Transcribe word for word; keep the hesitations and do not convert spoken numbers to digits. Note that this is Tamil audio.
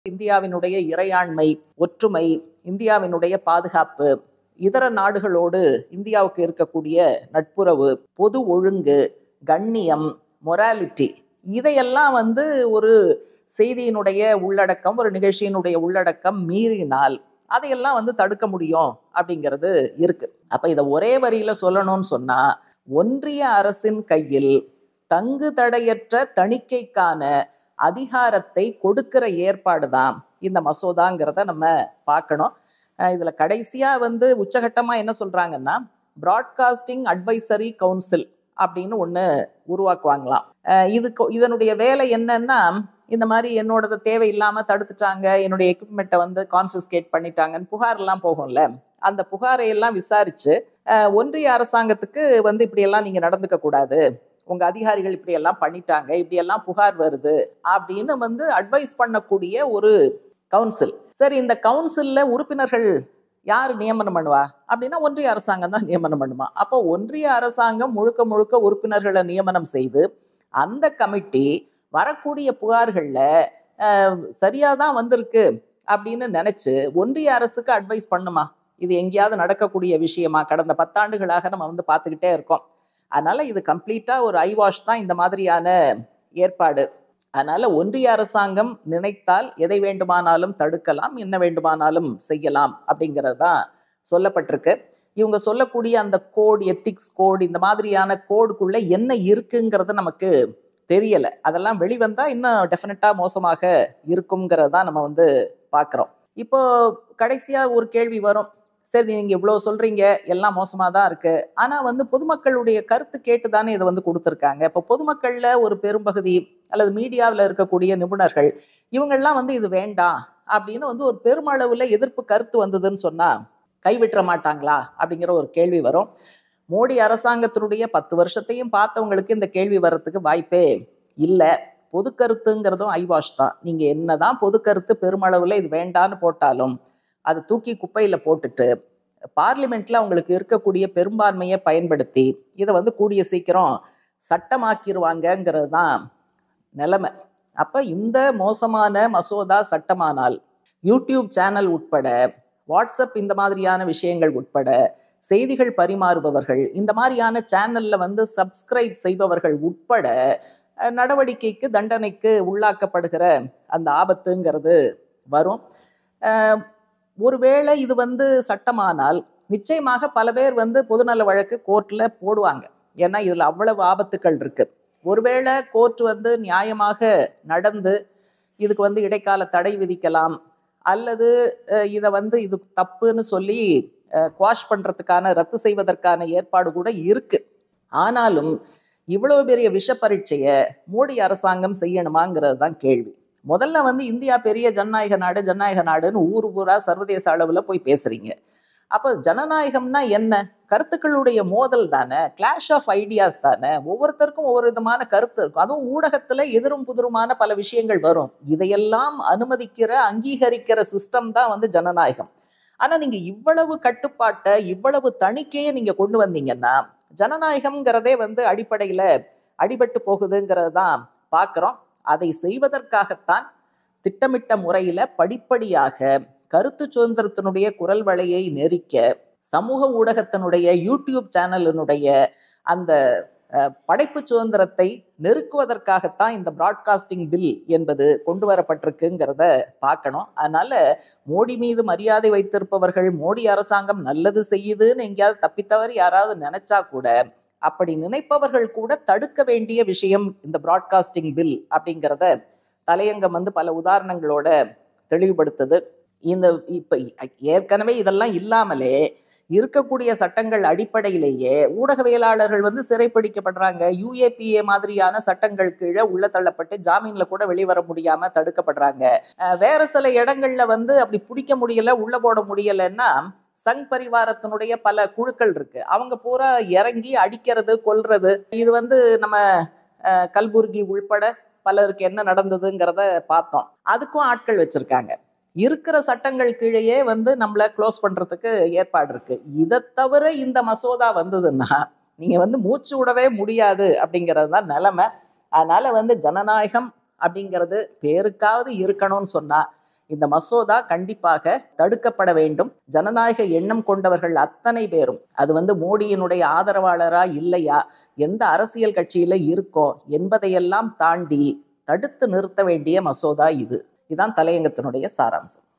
இந்தியாவினுடைய இறையாண்மை, ஒற்றுமை, இந்தியாவினுடைய பாதுகாப்பு, இதர நாடுகளோடு இந்தியாவுக்கு இருக்கக்கூடிய நட்புறவு, பொது ஒழுங்கு, கண்ணியம், மொராலிட்டி, இதையெல்லாம் வந்து ஒரு செய்தியினுடைய உள்ளடக்கம், ஒரு நிகழ்ச்சியினுடைய உள்ளடக்கம் மீறினால் அதையெல்லாம் வந்து தடுக்க முடியும் அப்படிங்கிறது இருக்கு. அப்ப இதை ஒரே வரியில சொல்லணும்னு சொன்னா, ஒன்றிய அரசின் கையில் தங்கு தடையற்ற தணிக்கைக்கான அதிகாரத்தை கொடுக்கிற ஏற்பாடு தான் இந்த மசோதாங்கிறத நம்ம பார்க்கணும். இதுல கடைசியா வந்து உச்சகட்டமா என்ன சொல்றாங்கன்னா, பிராட்காஸ்டிங் அட்வைசரி கவுன்சில் அப்படின்னு ஒண்ணு உருவாக்குவாங்களாம். இதுக்கு இதனுடைய வேலை என்னன்னா, இந்த மாதிரி என்னோடது தேவையில்லாம தடுத்துட்டாங்க, என்னுடைய எக்யூப்மெண்ட்டை வந்து கான்ஃபிஸ்கேட் பண்ணிட்டாங்கன்னு புகார்லாம் போகும்ல, அந்த புகாரை எல்லாம் விசாரிச்சு ஒன்றிய அரசாங்கத்துக்கு வந்து இப்படியெல்லாம் நீங்க நடந்துக்க கூடாது, உங்க அதிகாரிகள் இப்படி எல்லாம் பண்ணிட்டாங்க, இப்படி எல்லாம் புகார் வருது அப்படின்னு வந்து அட்வைஸ் பண்ணக்கூடிய ஒரு கவுன்சில். சரி, இந்த கவுன்சில்ல உறுப்பினர்கள் யார் நியமனம் பண்ணுவா அப்படின்னா ஒன்றிய அரசாங்கம் தான் நியமனம் பண்ணுமா. அப்போ ஒன்றிய அரசாங்கம் முழுக்க முழுக்க உறுப்பினர்களை நியமனம் செய்து அந்த கமிட்டி வரக்கூடிய புகார்கள்ல சரியாதான் வந்திருக்கு அப்படின்னு நினைச்சு ஒன்றிய அரசுக்கு அட்வைஸ் பண்ணுமா? இது எங்கேயாவது நடக்கக்கூடிய விஷயமா? கடந்த பத்தாண்டுகளாக நம்ம வந்து பார்த்துக்கிட்டே இருக்கோம். அதனால இது கம்ப்ளீட்டா ஒரு ஐவாஷ் தான் இந்த மாதிரியான ஏற்பாடு. அதனால ஒன்றிய அரசாங்கம் நினைத்தால் எதை வேண்டுமானாலும் தடுக்கலாம், என்ன வேண்டுமானாலும் செய்யலாம் அப்படிங்கிறது தான் சொல்லப்பட்டிருக்கு. இவங்க சொல்லக்கூடிய அந்த கோட், எத்திக்ஸ் கோட், இந்த மாதிரியான கோடுக்குள்ள என்ன இருக்குங்கிறது நமக்கு தெரியல. அதெல்லாம் வெளிவந்தா இன்னும் டெஃபினட்டா மோசமாக இருக்குங்கிறத தான் நம்ம வந்து பார்க்குறோம். இப்போ கடைசியா ஒரு கேள்வி வரும், சரி நீங்க இவ்வளவு சொல்றீங்க, எல்லாம் மோசமா தான் இருக்கு, ஆனா வந்து பொதுமக்களுடைய கருத்து கேட்டுதானே இதை வந்து கொடுத்துருக்காங்க. இப்போ பொதுமக்கள்ல ஒரு பெரும்பகுதி அல்லது மீடியாவில் இருக்கக்கூடிய நிபுணர்கள் இவங்கெல்லாம் வந்து இது வேண்டாம் அப்படின்னு வந்து ஒரு பெருமளவுல எதிர்ப்பு கருத்து வந்ததுன்னு சொன்னா கைவிட்டுற மாட்டாங்களா அப்படிங்கிற ஒரு கேள்வி வரும். மோடி அரசாங்கத்தினுடைய பத்து வருஷத்தையும் பார்த்தவங்களுக்கு இந்த கேள்வி வர்றதுக்கு வாய்ப்பே இல்லை. பொது கருத்துங்கிறதும் ஐவாஷ் தான். நீங்க என்னதான் பொது கருத்து பெருமளவுல இது வேண்டான்னு போட்டாலும் அதை தூக்கி குப்பையில போட்டுட்டு பார்லிமெண்ட்ல அவங்களுக்கு இருக்கக்கூடிய பெரும்பான்மையை பயன்படுத்தி இதை வந்து கூடிய சீக்கிரம் சட்டமாக்கிடுவாங்கிறது தான் நிலைமை. அப்ப இந்த மோசமான மசோதா சட்டமானால் யூடியூப் சேனல் உட்பட, வாட்ஸ்அப் இந்த மாதிரியான விஷயங்கள் உட்பட, செய்திகள் பரிமாறுபவர்கள், இந்த மாதிரியான சேனல்ல வந்து சப்ஸ்கிரைப் செய்பவர்கள் உட்பட நடவடிக்கைக்கு, தண்டனைக்கு உள்ளாக்கப்படுகிற அந்த ஆபத்துங்கிறது வரும். ஒருவேளை இது வந்து சட்டமானால் நிச்சயமாக பல பேர் வந்து பொதுநல வழக்கு கோர்ட்ல போடுவாங்க. ஏன்னா இதுல அவ்வளவு ஆபத்துக்கள் இருக்கு. ஒருவேளை கோர்ட் வந்து நியாயமாக நடந்து இதுக்கு வந்து இடைக்கால தடை விதிக்கலாம், அல்லது இதை வந்து இது தப்புன்னு சொல்லி குவாஷ் பண்றதுக்கான, ரத்து செய்வதற்கான ஏற்பாடு கூட இருக்கு. ஆனாலும் இவ்வளவு பெரிய விஷ பரீட்சையை மோடி அரசாங்கம் செய்யணுமாங்கிறது தான் கேள்வி. முதல்ல வந்து இந்தியா பெரிய ஜனநாயக நாடு, ஜனநாயக நாடுன்னு ஊர் ஊரா சர்வதேச அளவில் போய் பேசுறீங்க. அப்போ ஜனநாயகம்னா என்ன? கருத்துக்களுடைய மோதல் தானே, கிளாஷ் ஆஃப் ஐடியாஸ் தானே. ஒவ்வொருத்தருக்கும் ஒவ்வொரு விதமான கருத்து இருக்கும். அதுவும் ஊடகத்துல எதிரும் புதிருமான பல விஷயங்கள் வரும். இதையெல்லாம் அனுமதிக்கிற, அங்கீகரிக்கிற சிஸ்டம் தான் வந்து ஜனநாயகம். ஆனா நீங்க இவ்வளவு கட்டுப்பாட்டை, இவ்வளவு தணிக்கையை நீங்க கொண்டு வந்தீங்கன்னா ஜனநாயகம்ங்கிறதே வந்து அடிப்படையில அடிபட்டு போகுதுங்கிறது தான் பார்க்குறோம். அதை செய்வதற்காகத்தான் திட்டமிட்ட முறையில படிப்படியாக கருத்து சுதந்திரத்தினுடைய குரல் வளையை நெரிக்க, சமூக ஊடகத்தினுடைய, யூடியூப் சேனலினுடைய அந்த படைப்பு சுதந்திரத்தை நெருக்குவதற்காகத்தான் இந்த பிராட்காஸ்டிங் பில் என்பது கொண்டு வரப்பட்டிருக்குங்கிறத பார்க்கணும். அதனால மோடி மீது மரியாதை வைத்திருப்பவர்கள், மோடி அரசாங்கம் நல்லது செய்யுதுன்னு எங்கேயாவது தப்பித்தவர் யாராவது நினைச்சா கூட, அப்படி நினைப்பவர்கள் கூட தடுக்க வேண்டிய விஷயம் இந்த பிராட்காஸ்டிங் பில் அப்படிங்கிறத தலையங்கம் வந்து பல உதாரணங்களோட தெளிவுபடுத்துது. இந்த இப்ப ஏற்கனவே இதெல்லாம் இல்லாமலே இருக்கக்கூடிய சட்டங்கள் அடிப்படையிலேயே ஊடகவியலாளர்கள் வந்து சிறைப்பிடிக்கப்படுறாங்க. யூஏபிஏ மாதிரியான சட்டங்கள் கீழே உள்ள தள்ளப்பட்டு ஜாமீன்ல கூட வெளிவர முடியாம தடுக்கப்படுறாங்க. வேற சில இடங்கள்ல வந்து அப்படி பிடிக்க முடியல, உள்ள போட முடியலன்னா சங் பரிவாரத்தினுடைய பல குழுக்கள் இருக்கு, அவங்க பூரா இறங்கி அடிக்கிறது, கொல்றது. இது வந்து நம்ம கல்புர்கி உள்பட பலருக்கு என்ன நடந்ததுங்கிறத பார்த்தோம். அதுக்கும் ஆட்கள் வச்சிருக்காங்க. இருக்கிற சட்டங்கள் கீழேயே வந்து நம்மள க்ளோஸ் பண்றதுக்கு ஏற்பாடு இருக்கு. இதை தவிர இந்த மசோதா வந்ததுன்னா நீங்க வந்து மூச்சு விடவே முடியாது அப்படிங்கிறது தான் நிலைமை. அதனால வந்து ஜனநாயகம் அப்படிங்கிறது பேருக்காவது இருக்கணும்னு சொன்னா இந்த மசோதா கண்டிப்பாக தடுக்கப்பட வேண்டும். ஜனநாயக எண்ணம் கொண்டவர்கள் அத்தனை பேரும், அது வந்து மோடியினுடைய ஆதரவாளரா இல்லையா, எந்த அரசியல் கட்சியில இருக்கோம் என்பதையெல்லாம் தாண்டி தடுத்து நிறுத்த வேண்டிய மசோதா இது. இதுதான் தலையங்கத்தினுடைய சாராம்சம்.